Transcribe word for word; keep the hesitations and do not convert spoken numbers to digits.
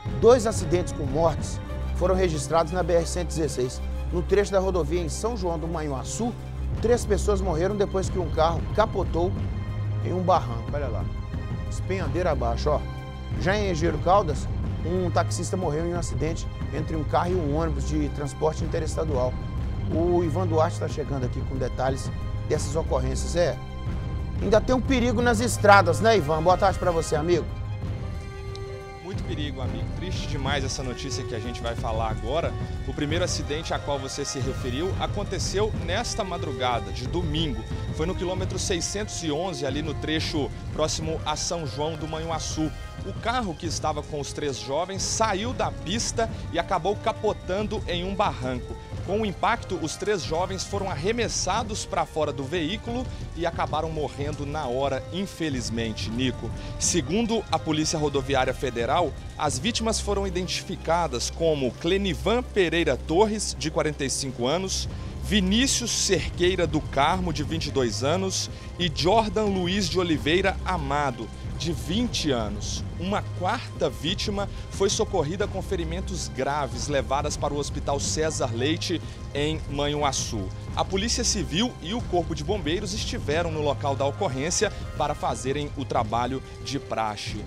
Dois acidentes com mortes foram registrados na B R cento e dezesseis. No trecho da rodovia em São João do Manhuaçu, três pessoas morreram depois que um carro capotou em um barranco. Olha lá, espenhadeira abaixo, ó. Já em Engenheiro Caldas, um taxista morreu em um acidente entre um carro e um ônibus de transporte interestadual. O Ivan Duarte está chegando aqui com detalhes dessas ocorrências. É, ainda tem um perigo nas estradas, né, Ivan? Boa tarde para você, amigo. Muito perigo, amigo. Triste demais essa notícia que a gente vai falar agora. O primeiro acidente a qual você se referiu aconteceu nesta madrugada de domingo. Foi no quilômetro seiscentos e onze, ali no trecho próximo a São João do Manhuaçu. O carro que estava com os três jovens saiu da pista e acabou capotando em um barranco. Com o impacto, os três jovens foram arremessados para fora do veículo e acabaram morrendo na hora, infelizmente, Nico. Segundo a Polícia Rodoviária Federal, as vítimas foram identificadas como Clenivan Pereira Torres, de quarenta e cinco anos, Vinícius Cerqueira do Carmo, de vinte e dois anos, e Jordan Luiz de Oliveira Amado, de vinte anos. Uma quarta vítima foi socorrida com ferimentos graves, levadas para o Hospital César Leite, em Manhuaçu. A Polícia Civil e o Corpo de Bombeiros estiveram no local da ocorrência para fazerem o trabalho de praxe.